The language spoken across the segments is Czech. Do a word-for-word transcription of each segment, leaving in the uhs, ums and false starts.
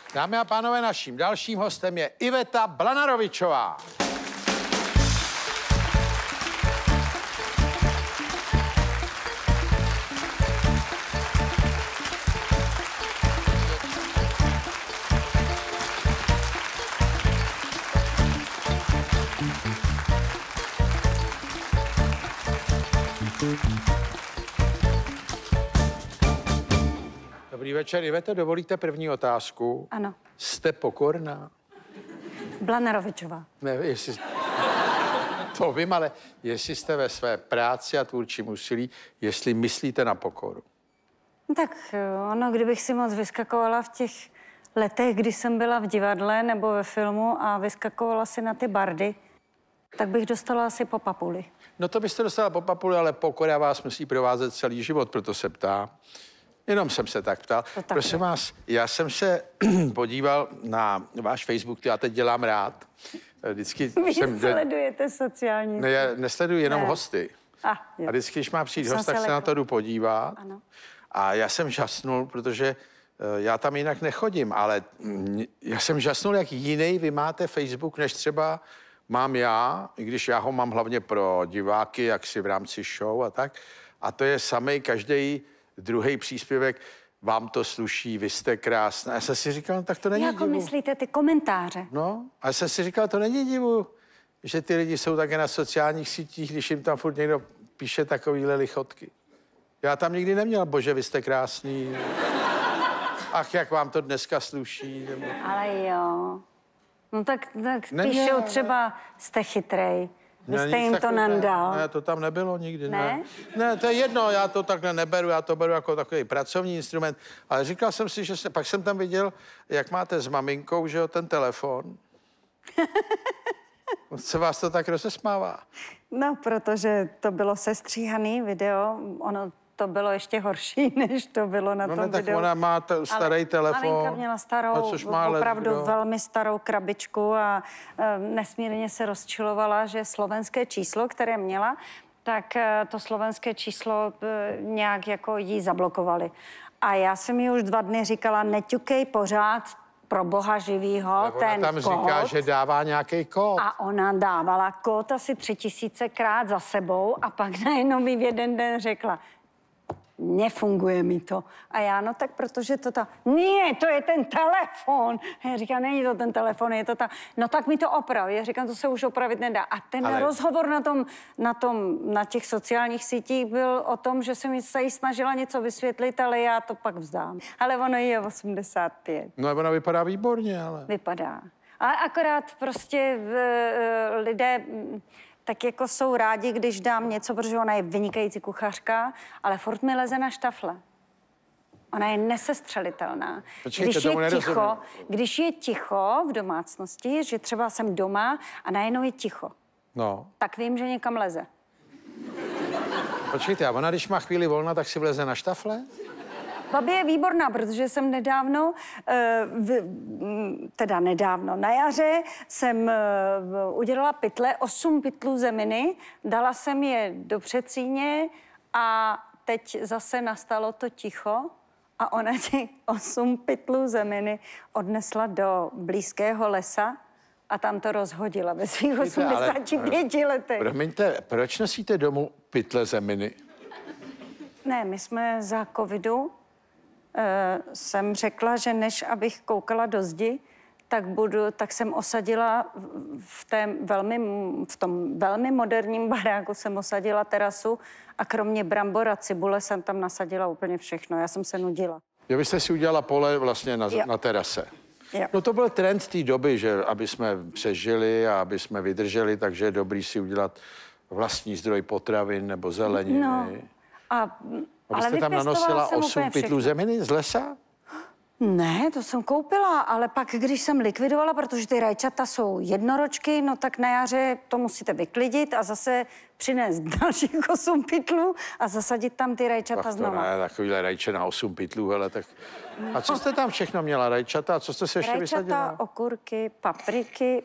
Dámy a pánové, naším dalším hostem je Iveta Blanarovičová. Dobrý večer, Iveto, dovolíte první otázku? Ano. Jste pokorná? Blanarovičová. Ne, jestli... To vím, ale jestli jste ve své práci a tvůrčím úsilí, jestli myslíte na pokoru. Tak ono, kdybych si moc vyskakovala v těch letech, kdy jsem byla v divadle nebo ve filmu a vyskakovala si na ty bardy, tak bych dostala asi po papuli. No to byste dostala po papuli, ale pokora vás musí provázet celý život, proto se ptám. Jenom jsem se tak ptal. Prosím vás, já jsem se podíval na váš Facebook, já teď dělám rád. Vždycky Vy jsem... sledujete sociální... Ne, já nesleduji jenom ne. hosty. A, a vždycky, když má přijít host, tak se na to jdu podívat. Ano. A já jsem žasnul, protože já tam jinak nechodím, ale já jsem žasnul, jak jiný vy máte Facebook, než třeba mám já, i když já ho mám hlavně pro diváky, jak si v rámci show a tak. A to je samej každý druhý příspěvek, vám to sluší, vy jste krásná. Já jsem si říkal, no, tak to není jako divu. myslíte ty komentáře? No, a já jsem si říkal, to není divu, že ty lidi jsou také na sociálních sítích, když jim tam furt někdo píše takovýhle lichotky. Já tam nikdy neměl, bože, vy jste krásný. Ach, jak vám to dneska sluší. Nebo... Ale jo. No tak, tak neměl, píšou třeba, jste chytrej. Vy jste jim to nandal. Ne, to tam nebylo nikdy, ne? ne. Ne, to je jedno, já to takhle neberu, já to beru jako takový pracovní instrument. Ale říkal jsem si, že se, pak jsem tam viděl, jak máte s maminkou, že jo, ten telefon. Se vás to tak rozesmává? No, protože to bylo sestříhaný video, ono to bylo ještě horší, než to bylo na no, tom ne, tak videu. Ona má t- starý ale telefon. Maminka měla starou, má opravdu let, velmi starou krabičku a e, nesmírně se rozčilovala, že slovenské číslo, které měla, tak e, to slovenské číslo e, nějak jako jí zablokovali. A já jsem jí už dva dny říkala, neťukej pořád, pro boha živýho, ten tam kód. říká, že dává nějaký kód. A ona dávala kód asi tři tisícekrát za sebou a pak najednou mi v jeden den řekla, nefunguje mi to. A já, no tak protože to ta, ne, to je ten telefon. A já říkám, není to ten telefon, je to ta, no tak mi to oprav. Já říkám, to se už opravit nedá. A ten ale... rozhovor na tom, na tom, na těch sociálních sítích byl o tom, že jsem se jí snažila něco vysvětlit, ale já to pak vzdám. Ale ono je osmdesát pět. No ona vypadá výborně, ale... Vypadá. Ale akorát prostě uh, lidé... tak jako jsou rádi, když dám něco, protože ona je vynikající kuchařka, ale furt mi leze na štafle. Ona je nesestřelitelná. Počkejte, když je ticho, když je ticho v domácnosti, že třeba jsem doma a najednou je ticho, no. tak vím, že někam leze. Počkejte, a ona, když má chvíli volna, tak si vleze na štafle? Babě je výborná, protože jsem nedávno, v, teda nedávno, na jaře jsem udělala pytle, osm pytlů zeminy, dala jsem je do přecíně a teď zase nastalo to ticho a ona těch osm pytlů zeminy odnesla do blízkého lesa a tam to rozhodila ve svých osmdesáti pěti letech. Promiňte, proč nosíte domů pytle zeminy? Ne, my jsme za covidu Uh, jsem řekla, že než abych koukala do zdi, tak, budu, tak jsem osadila v, té velmi, v tom velmi moderním baráku jsem osadila terasu a kromě brambor a cibule jsem tam nasadila úplně všechno. Já jsem se nudila. Jo, vy jste si udělala pole vlastně na, na terase. Jo. No to byl trend té doby, že aby jsme přežili a aby jsme vydrželi, takže je dobrý si udělat vlastní zdroj potravin nebo zeleniny. No, a... A vy jste tam nanosila osm pytlů zeminy z lesa? Ne, to jsem koupila, ale pak, když jsem likvidovala, protože ty rajčata jsou jednoročky, no tak na jaře to musíte vyklidit a zase přinést dalších osm pytlů a zasadit tam ty rajčata tak to znova. Ne, takovýhle rajče na osm pytlů, hele, tak... A co jste tam všechno měla? Rajčata? A co jste se ještě rajčata, vysadila? Rajčata, okurky, papriky...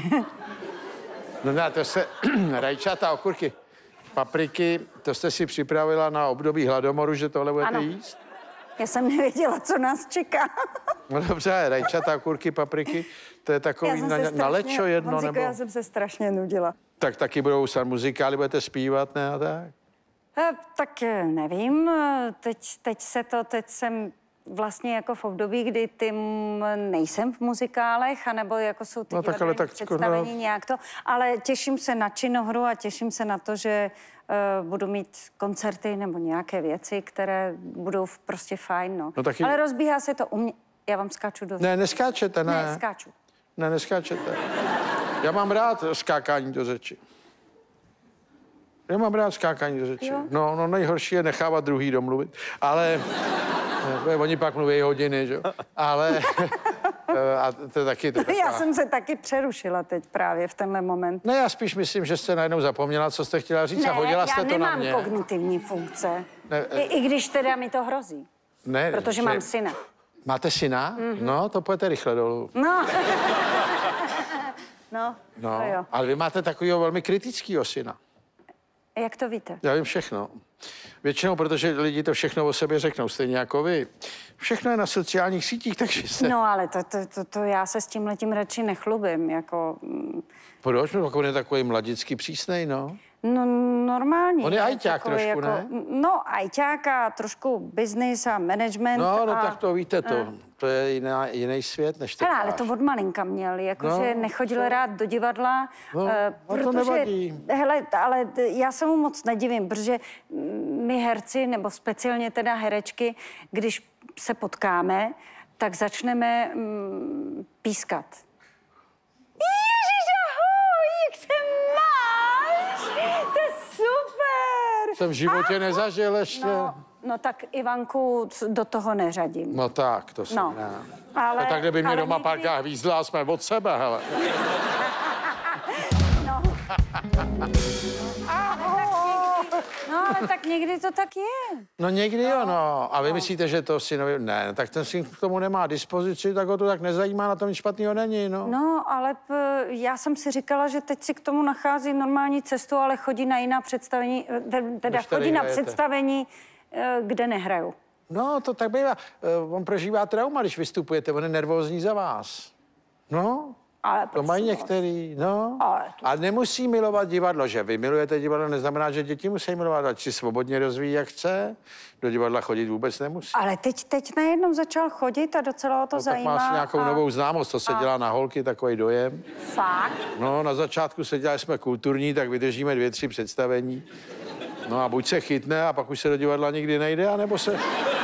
No ne, to se... rajčata, okurky... Papriky, to jste si připravila na období hladomoru, že tohle budete ano. jíst? Já jsem nevěděla, co nás čeká. No dobře, rajčata, kurky, papriky, to je takový na, na lečo jedno, Honzíko, nebo... já jsem se strašně nudila. Tak taky budou snad muzikály, budete zpívat, ne a tak? E, tak eh, nevím, eh, teď, teď se to, teď jsem vlastně jako v období, kdy tím nejsem v muzikálech, anebo jako jsou ty No, tak ale tak představení no. nějak to, ale těším se na činohru a těším se na to, že uh, budu mít koncerty nebo nějaké věci, které budou v- prostě fajn, no. No, taky- Ale rozbíhá se to u mě. Já vám skáču do... Ne, neskáčete, ne. ne skáču. Ne, neskáčete. Já mám rád skákání do řeči. Já mám rád skákání do řeči. Jo? No, no, nejhorší je nechávat druhý domluvit. Ale ne, oni pak mluví hodiny, že jo. Ale a to je taky to. Já jsem se taky přerušila teď právě v tenhle moment. Ne, já spíš myslím, že jste najednou zapomněla, co jste chtěla říct Ne, a hodila jste já to na nemám mě. kognitivní funkce. Ne, I, I když teda mi to hrozí, Ne, protože že- mám syna. Máte syna? Mm-hmm. No, to pojďte rychle dolů. No. no, No, to jo. ale vy máte takového velmi kritického syna. Jak to víte? Já vím všechno. Většinou, protože lidi to všechno o sobě řeknou, stejně jako vy. Všechno je na sociálních sítích, takže se... No, ale to, to, to, to já se s tím letím radši nechlubím, jako... mm, Proč? No, on je takový mladický přísnej, no. No, normálně. On je ne? ajťák Takový trošku, ne? No, ajťák a trošku business a management. No, no a... tak to víte, to, to je jiná, jiný svět, než ten Hele, ale váš. to od malinka měl, jakože No, nechodil to- rád do divadla, No, eh, no to protože, nevadí. hele, ale t- já se mu moc nedivím, protože my herci, nebo speciálně teda herečky, když se potkáme, tak začneme mm, pískat. Ježiš, ahoj, jak se máš? To je super! Jsem v životě nezažil ještě. No, no tak Ivanku c- do toho neřadím. No tak, to jsem No, ne. ale, A tak, kdyby mě ale doma někdy- párkrát hvízdla a jsme od sebe, hele. No. No, ale tak někdy to tak je. No někdy jo, no. A vy myslíte, že to synovi... Ne, tak ten syn k tomu nemá dispozici, tak ho to tak nezajímá, na tom nic špatného není, no. No, ale p, já jsem si říkala, že teď si k tomu nachází normální cestu, ale chodí na jiná představení, te- teda Než tady chodí na hrajete. představení, eh, kde nehraju. No, to tak bývá. Eh, On prožívá trauma, když vystupujete, on je nervózní za vás. No, Ale to mají prosím vás. některý, no. Ale to- A nemusí milovat divadlo, že vy milujete divadlo, neznamená, že děti musí milovat, ať si svobodně rozvíjí, jak chce. Do divadla chodit vůbec nemusí. Ale teď, teď najednou začal chodit a docela ho to No, tak zajímá. má si nějakou a... novou známost, to se a- dělá na holky, takový dojem. Fakt? No, na začátku se dělá, že jsme kulturní, tak vydržíme dvě, tři představení. No a buď se chytne a pak už se do divadla nikdy nejde, anebo se...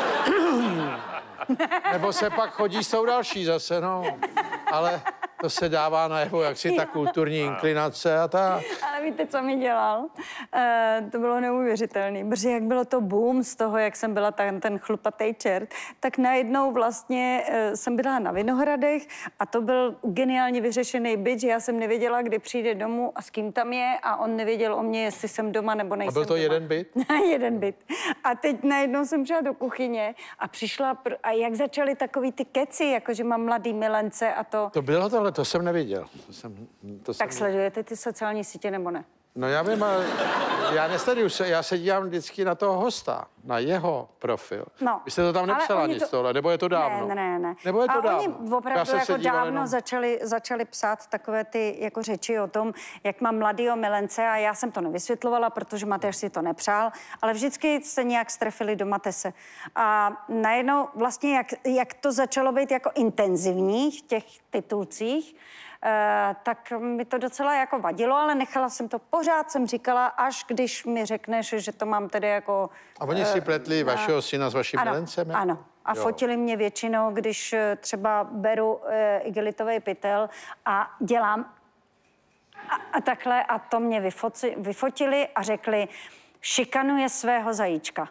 nebo se pak chodí s tou další zase, no. Ale to se dává najevo, jak si ta kulturní inklinace a tak. Ale víte, co mi dělal? E, to bylo neuvěřitelné, protože jak bylo to boom z toho, jak jsem byla ten, ten chlupatý čert, tak najednou vlastně e, jsem byla na Vinohradech a to byl geniálně vyřešený byt, že já jsem nevěděla, kdy přijde domů a s kým tam je a on nevěděl o mě, jestli jsem doma nebo nejsem A byl to doma. jeden byt? jeden byt. A teď najednou jsem šla do kuchyně a přišla, pr- a jak začaly takový ty keci, jako že mám mladý milence a to, To bylo tohle, to jsem neviděl. To jsem, to tak jsem... sledujete ty sociální sítě nebo ne? No já vím, ale já nesleduju se, já se dívám vždycky na toho hosta, na jeho profil. No, Vy jste to tam ale nepsala oni nic to- tohle, nebo je to dávno? Ne, ne, ne. Nebo je to a dávno? oni Já opravdu jsem se jako díval dávno jenom- začali, začali psát takové ty jako řeči o tom, jak mám mladýho milence a já jsem to nevysvětlovala, protože Mateš si to nepřál, ale vždycky se nějak strefili do Matese. A najednou vlastně, jak, jak to začalo být jako intenzivní v těch titulcích, Uh, tak mi to docela jako vadilo, ale nechala jsem to pořád, jsem říkala, až když mi řekneš, že to mám tedy jako... A oni si pletli vašeho syna s vaším Ano, milencem? jak? ano. A Jo. fotili mě většinou, když eh, třeba beru e, igelitový pytel a dělám a, a takhle a to mě vyfoci, vyfotili a řekli, šikanuje svého zajíčka.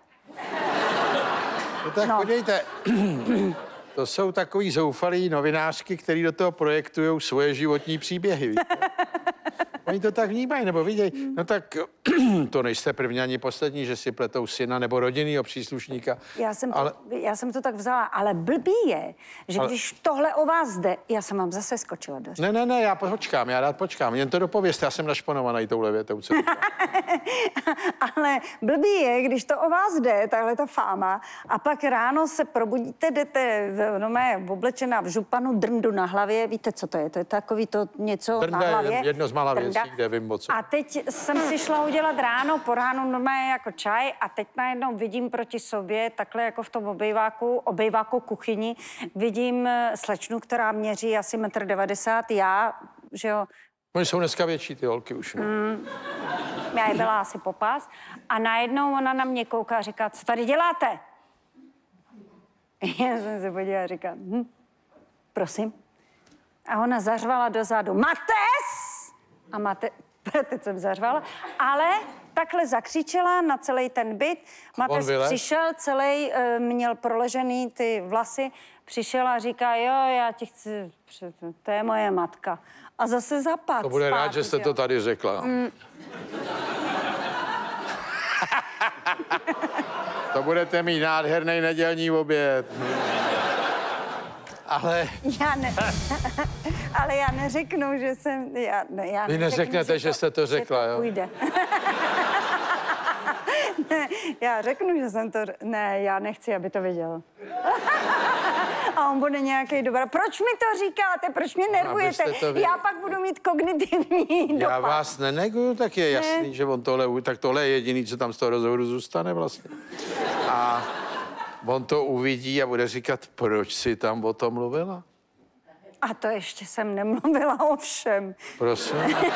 No tak No. no. podívejte, to jsou takový zoufalí novinářky, který do toho projektují svoje životní příběhy, víte? Oni to tak vnímají, nebo vidějí. No tak to nejste první ani poslední, že si pletou syna nebo rodinného příslušníka. Já jsem, ale... to, já jsem to tak vzala, ale blbý je, že ale... když tohle o vás jde, já jsem vám zase skočila do řeči. Ne, ne, ne, já počkám, já rád počkám. Jen to dopověste, já jsem našponovaný touhle větou, co Ale blbý je, když to o vás jde, tahle ta fáma, a pak ráno se probudíte, jdete no mé, oblečená v županu, drndu na hlavě, víte, co to je? To je takový to něco Drnda na hlavě. Je jedno z mála věcí, kde vím moc. A teď jsem si šla udělat ráno, po ránu normálně jako čaj a teď najednou vidím proti sobě, takhle jako v tom obejváku, obejváku kuchyni, vidím slečnu, která měří asi metr devadesát, já, že jo. Oni jsou dneska větší, ty holky už. No. Mm, já je byla asi popás a najednou ona na mě kouká a říká, co tady děláte? Já jsem se podívala a říkala, hm, prosím. A ona zařvala dozadu, Mates! A Mate, teď jsem zařvala, ale takhle zakřičela na celý ten byt. Mates přišel, celý uh, měl proležený ty vlasy, přišel a říká, jo, já ti chci, to je moje matka. A zase zapad. To bude spát, rád, že jste jo. to tady řekla. Mm. To budete mít nádherný nedělní oběd. Ale... Já ne... Ale já neřeknu, že jsem... Já, ne, já Vy neřeknete, že, to, že jste to řekla, že to jo? Půjde. Ne, já řeknu, že jsem to... Ne, já nechci, aby to viděl. A on bude nějaký dobrý. Proč mi to říkáte? Proč mě nervujete? Já pak budu mít kognitivní dopad. Já vás neneguju, tak je jasný, ne. Že on tohle... Tak tohle je jediný, co tam z toho rozhovoru zůstane vlastně. A on to uvidí a bude říkat, proč jsi tam o tom mluvila? A to ještě jsem nemluvila o všem. Prosím.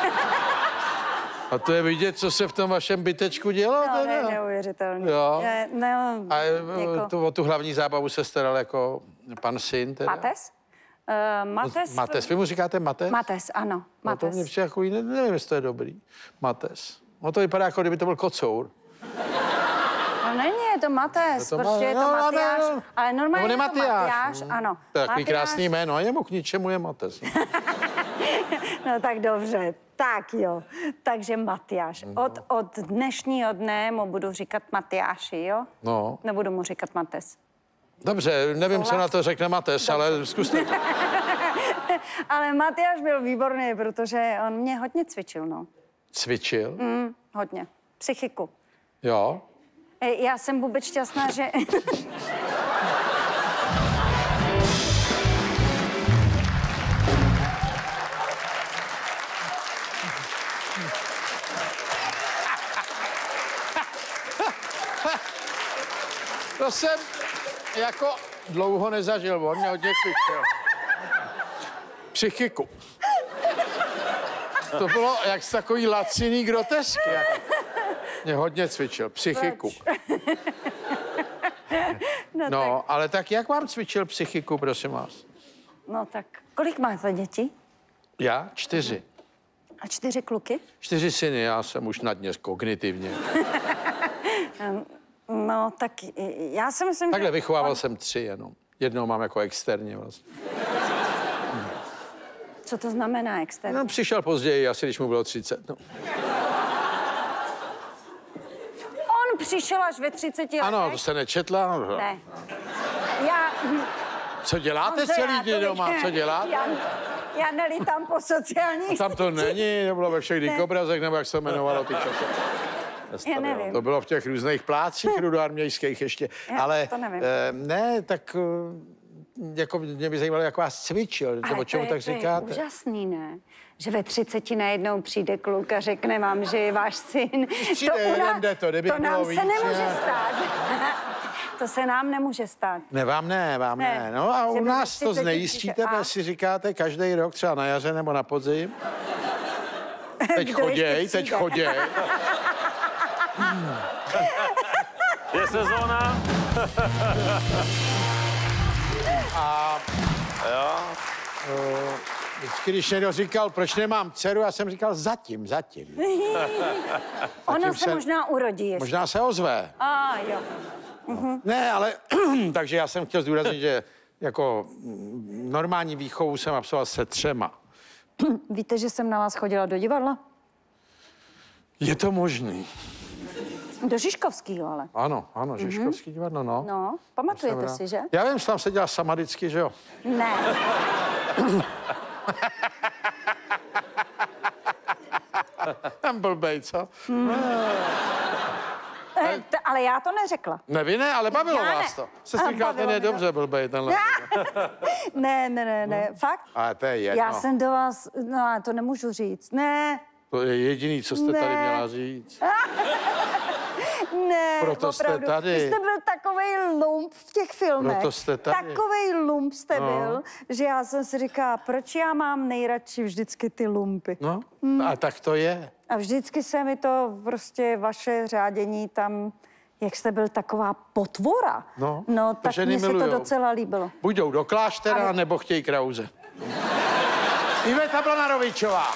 A to je vidět, co se v tom vašem bytečku dělo? No, ne, neuvěřitelný. Jo. Ne, ne, a jako... tu, o tu hlavní zábavu se staral jako pan syn teda? Mates? Uh, Mates? Mates. Vy mu říkáte Mates? Mates, ano. Mates. No to mě přijde jako jiný, nevím, jestli to je dobrý. Mates. No to vypadá, jako kdyby to byl kocour. No není, je to Mates, to prostě má... je to no, Matyáš. No, ale normálně je to Matyáš, Matyáš no. ano. Takový Matyáš... krásný jméno, a jemu k ničemu je Mates. No. No tak dobře, tak jo. Takže Matyáš. Od, od dnešního dne mu budu říkat Matyáši, jo? No. Nebudu mu říkat Mates. Dobře, nevím, Tohle? co na to řekne Mates, ale zkuste to. Ale Matyáš byl výborný, protože on mě hodně cvičil, no. Cvičil? Mm, hodně. Psychiku. Jo. Já jsem vůbec šťastná, že... To jsem jako dlouho nezažil, on mě hodně cvičil. Psychiku. To bylo jak z takový laciný grotesky. Mě hodně cvičil. Psychiku. no, no tak. ale tak jak vám cvičil psychiku, prosím vás? No tak, kolik máte dětí? Já? Čtyři. A čtyři kluky? Čtyři syny, já jsem už na dně kognitivně. No, tak já si myslím, Takhle že... vychovával on... jsem tři jenom. Jednoho mám jako externě vlastně. Co to znamená externě? No, přišel později, asi když mu bylo třicet. No. On přišel až ve třiceti letech? Ano, to jste nečetla? Ne. Já... Co děláte Honzo, celý den doma? Co děláte? Já, já nelítám po sociálních... Tam to není, to bylo ve všech dikobrazech, nebo jak se jmenovalo ty časy. Já nevím. To bylo v těch různých plácích rudoarmějských ještě. Já ale to nevím. E, ne, tak jako mě by zajímalo, jak vás cvičil, ale o čemu to je, tak to říkáte. Je úžasný, ne? Že ve třiceti najednou přijde kluk a řekne vám, že je váš syn. Přijde to jeden, nás, jde to, kdyby to nám víc, se nemůže ne? stát. To se nám nemůže stát. Ne, vám ne, vám ne. Ne. No a Že u by nás to třiceti znejistíte, a- protože si říkáte každý rok, třeba na jaře nebo na podzim. Teď Kdo choděj, ještě teď přijde? choděj. Je sezóna. A Jo. vždycky, když někdo říkal, proč nemám dceru, já jsem říkal zatím, zatím. Ono se se- možná urodí ještě. Možná se ozve. A jo. Ne, ale takže já jsem chtěl zdůraznit, že jako mm, normální výchovu jsem absolvoval se třema. Víte, že jsem na vás chodila do divadla? Je to možný. Do Žižkovského, ale. Ano, ano, Žižkovský divadlo, no. No, pamatujete si, že? Já vím, že tam seděla sama vždycky, že jo? Ne. Tam blbej, co? Eh, t- ale já to neřekla. Ne, vy ne, ale bavilo Já ne. vás to. Se A říkal, ten bavilo je mě to. dobře blbej, tenhle. Ne, ne, ne, ne, fakt? Ale to je jedno. Já jsem do vás, no já to nemůžu říct. Ne, To je jediný, co jste tady Ne. měla říct. ne, Proto jste opravdu. tady. Vy jste byl takovej lump v těch filmech. Proto jste tady. Takovej lump jste No. byl, že já jsem si říkala, proč já mám nejradši vždycky ty lumpy. No, a tak to je. A vždycky se mi to prostě vaše řádění tam, jak jste byl taková potvora. No, no to tak ženy mně se to milujou. docela líbilo. Buď jdou do kláštera, Ale- nebo chtějí krauze. Iveta Blanarovičová.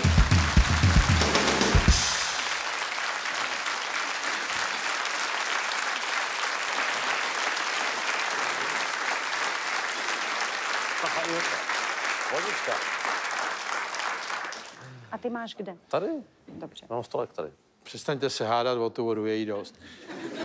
Vodička. A ty máš kde? Tady? Dobře. Mám stolek tady. Přestaňte se hádat o tu vodu, je jí dost.